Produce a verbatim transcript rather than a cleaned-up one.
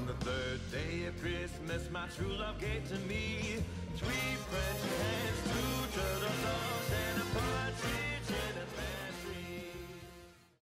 On the third day of Christmas, my true love gave to me three French hens.